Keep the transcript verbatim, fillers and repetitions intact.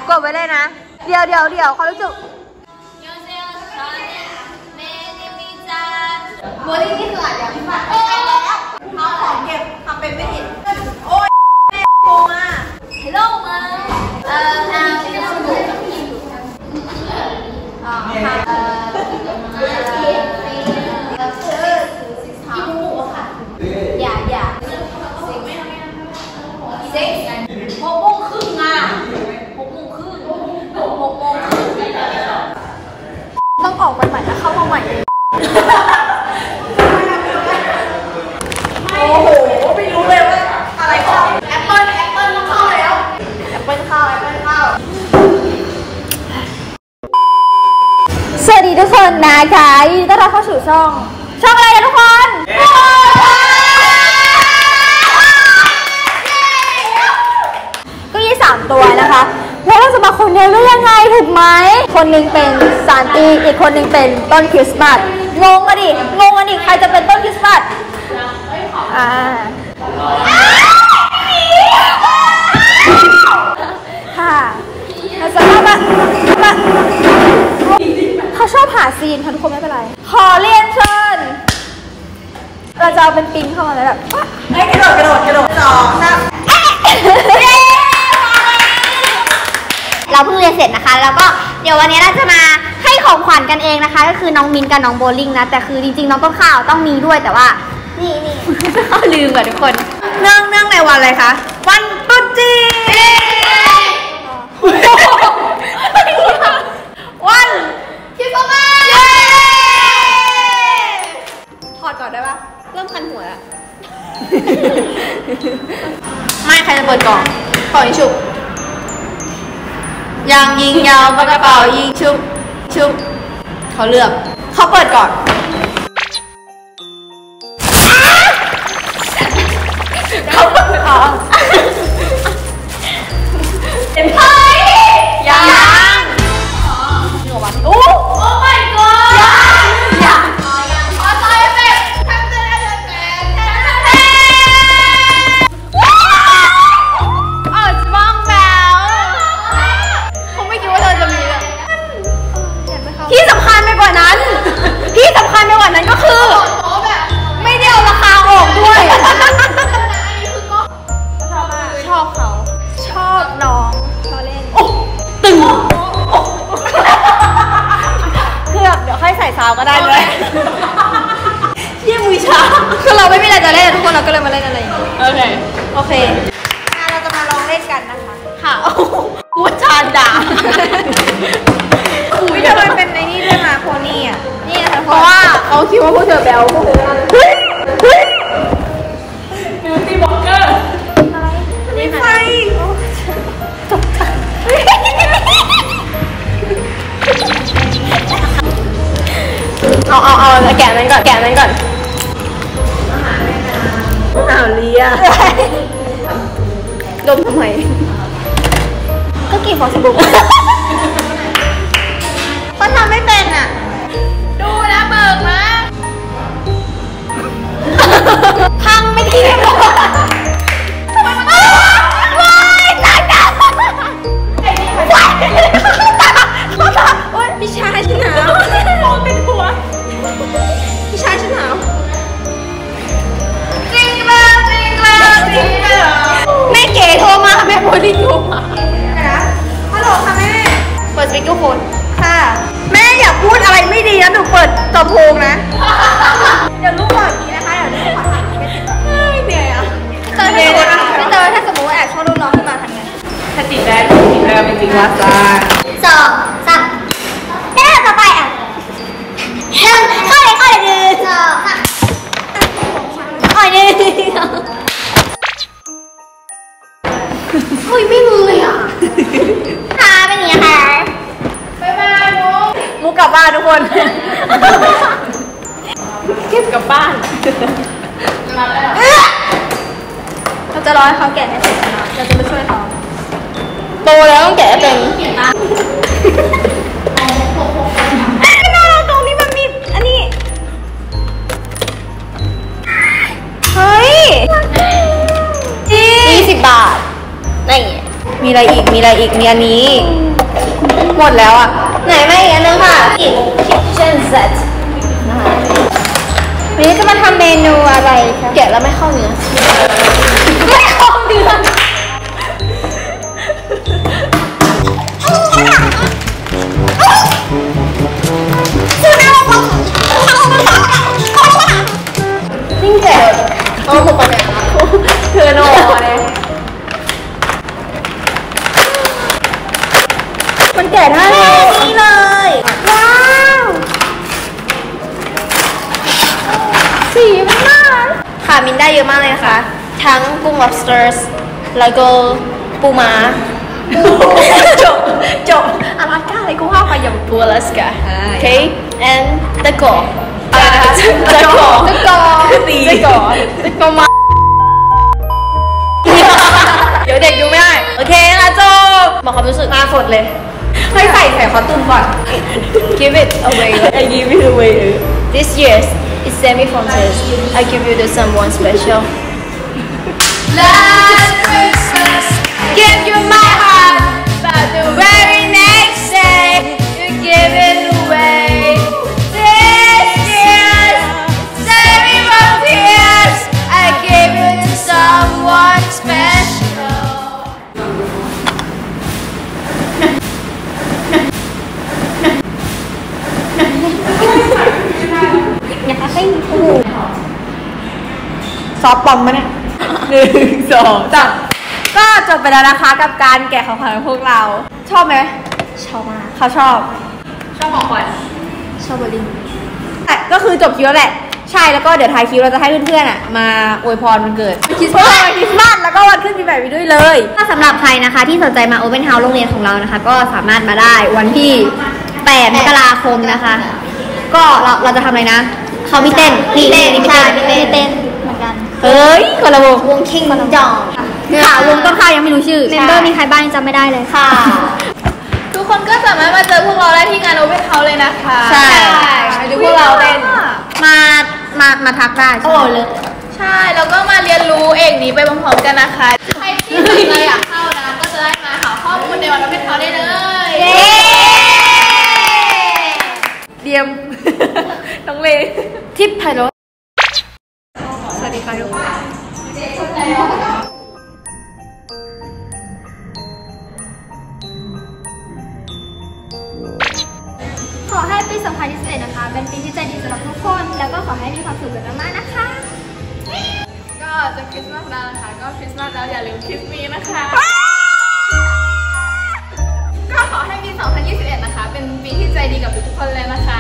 กดไว้เลยนะเดี๋ยวเดี๋ยวเดี๋ยวเขารู้สึกโบลิ่งนี่คืออะไรอย่างไรเอาของเก็บทำเป็นไม่เห็นโอ้ยแม่โกงอ่ะฮัลโหลมาเอ่อทางที่เราดูอ๋อค่ะเอ่ออย่าอย่าเซ็กหกโมงครึ่งอ่ะหกโมงครึ่งหกโมงต้องออกไปใหม่แล้วเข้ามาใหม่โอ้โหไม่รู้เลยว่าอะไรเข้าแอปเปิ้ลแอปเปิ้ลต้องเข้าแล้วแอปเปิ้ลเข้าแอปเปิ้ลเข้าสวัสดีทุกคนนะคะยินดีต้อนรับเข้าสู่ช่องช่องอะไรนะทุกคนก็ยี่สามตัวนะคะแล้วเราจะมาคนเดียวได้ยังไงถูกไหมคนหนึ่งเป็นซานตี้อีกคนหนึ่งเป็นต้นคริสต์มาสงงอะดิงงอะดิใครจะเป็นต้นคริสต์มาสอ่าค่ะเราจะเข้ามามาเขาชอบหาซีนค่ะทุกคนไม่เป็นไรขอเรียนเชิญเราจะเอาเป็นปิงเข้ามาเลยแบบเฮ้ยกระโดดกระโดดกระโดดสองสามเราเพิ่งเรียนเสร็จนะคะแล้วก็เดี๋ยววันนี้เราจะมาให้ของขวัญกันเองนะคะก็คือน้องมินกับน้องโบลิ่งนะแต่คือจริงๆน้องต้นข้าวต้องมีด้วยแต่ว่านี่นี่ลืมว่ะทุกคนเนื่องเนื่องในวันอะไรคะวันตรุษจีนวันคริสต์มาสถอดก่อนได้ปะเริ่มคันหัวแล้วไม่ใครจะเปิดกล่องขอยิงฉุบยางยิงยาวปากกระเป๋ายิงชุบชุบเขาเลือกเขาเปิดก่อนเขาเปิดก่อนเห็นไหมยางโอ้โอ้ my god ยางยางขอต่อยเสร็จทำเสร็จแล้วเสร็จว้าวอ๋อจะบ้องแล้วเขาไม่คิดว่าเธอจะมีเลยที่สำคัญไปกว่านั้นที่สำคัญไปกว่านั้นก็คือไม่ได้เอาราคาออกด้วยชอบเขาชอบน้องเราเล่นโอ้ตึงเครือกเดี๋ยวค่อยใส่ซาวก็ได้เลยเยี่ยมวิชาคือเราไม่มีอะไรจะเล่นทุกคนเราก็เลยมาเล่นอะไรอย่างนี้โอเคโอเคเราจะมาลองเล่นกันนะคะค่ะกูชาด่าอุ้ยทำไมเป็นในนี่ด้วยมาโคนี่อ่ะนี่นะคะเพราะว่าเขาคิดว่าพวกเธอแบลพวกเธอบิวตี้บล็อกเกอร์อะไรไม่ไฟตกใจเอาเอาเอาแกะนั้นก่อนแกะนั้นก่อนอ้าวเลียดมทำไมก็กี่ฟองสบู่เขาทำไม่เป็นอ่ะดูนะเบิกนะพังไม่ดีเลยว้ายตายแล้วว้ายโอ๊ยพี่ชายฉันหนาวมองเป็นหัวพี่ชายฉันหนาวจริงเลยจริงเลยจริงเลยแม่เก๋โทรมาแม่โบลิ่งโทรมาฮัลโหลค่ะแม่เปิดสปีกเกอร์โฟนค่ะแม่อย่าพูดอะไรไม่ดีนะหนูเปิดตัวโพงนะเดี๋ยวลูกบอกอย่างนี้นะคะเดี๋ยวลูกขอถ่ายคลิปไม่ติดเหนื่อยอ่ะเจอไม่เจอถ้าสมมติว่าแอบชอบรุ่นน้องขึ้นมาทำไงถ้าติดได้ติดได้เป็นจริงว่าซ่าสองสามแม่ต่อไปอ่ะเข้าเลยเข้าเลยหนึ่งสองสามเข้าเลยหนึ่งเฮ้ยไม่มือเลยอ่ะค่ะเป็นอย่างนี้ค่ะบ๊ายบายมุกมุกกลับบ้านทุกคนเก็บกลับบ้านเราจะรอให้เขาแกะให้เสร็จนะเราจะไปช่วยเขาโตแล้วต้องแกะเป็นน่ารักตรงนี้มันมีอันนี้เฮ้ยยี่สิบบาทนี่มีมีอะไรอีกมีอะไรอีกมีอันนี้หมดแล้วอ่ะไหนไม่อีกอันนึงค่ะอีก kitchen set นะคะวันนี้จะมาทำเมนูอะไรคะแกะแล้วไม่เข้าเนื้อไม่เข้าเนื้อยิ่งแกะโอ้โหปะเนี่ยเธอโน่เนี่ยมันแกะได้เลยนี่เลยว้าวสีมันน่าค่ะมินได้เยอะมากเลยนะคะทั้งกุ้ง lobsters แล้วก็ปูม้าจบจบอลาสก้าอะไรกูว่าไปอย่างปูอลาสก้าโอเค and ตะกออะไรนะคะตะกอตะกอตะกอตะกอมาเดี๋ยวเด็กดูไม่ได้โอเคค่ะจบบอกความรู้สึกหน้าสดเลยให้ใส่แถมคอตุ้มก่อน give it away I give it away this year's is semi-finals I give you to someone special last Christmas give you my heart but the very next day you give it away this year's semi-finals I give you to someone specialซอฟปอมมาเนี่ยหนึ่งสองสามก็จบไปแล้วนะคะกับการแกะของขวัญของพวกเราชอบไหมชอบมากเขาชอบชอบของขวัญชอบโบลิ่งแต่ก็คือจบคิวแล้วแหละใช่แล้วก็เดี๋ยวท้ายคิวเราจะให้เพื่อนๆอ่ะมาอวยพรวันเกิดคริสต์มาสคริสต์มาสแล้วก็วันขึ้นปีใหม่ไปด้วยเลยถ้าสำหรับใครนะคะที่สนใจมาโอเ n นเฮาส์โรงเรียนของเรานะคะก็สามารถมาได้วันที่แปดมกราคมนะคะก็เราเราจะทำอะไรนะเขามีเต้นมีเต้นมีเต้นมีเต้นเหมือนกันเฮ้ยคนละวงวงคิงมันจองค่ะวงต้นข้าวยังไม่รู้ชื่อเมมเบอร์มีใครบ้างจำไม่ได้เลยค่ะทุกคนก็สามารถมาเจอพวกเราได้ที่งานโอเ n นเฮาส์เลยนะคะใช่ดูพวกเราเต้นมามามาทักได้โอ้เลยใช่แล้วก็มาเรียนรู้เองนี้ไปพร้อมๆกันนะคะใครที่สนใจอยากเข้านะก็จะได้มาหาข้อมูลในวันโอเ n นเฮาส์ได้เลยเดียมน้องเลทิปไพโรสวัสดีค่ะทุกคนขอให้ปีสองพันยี่สิบเอ็ดนะคะเป็นปีที่ใจดีสำหรับทุกคนแล้วก็ขอให้มีความสุขกันมากๆนะคะก็จะคริสต์มาสแล้วนะคะก็คริสต์มาสแล้วอย่าลืมคริสต์มีนะคะก็ขอให้ปีสองพันยี่สิบเอ็ดนะคะเป็นปีที่ใจดีกับทุกคนเลยนะคะ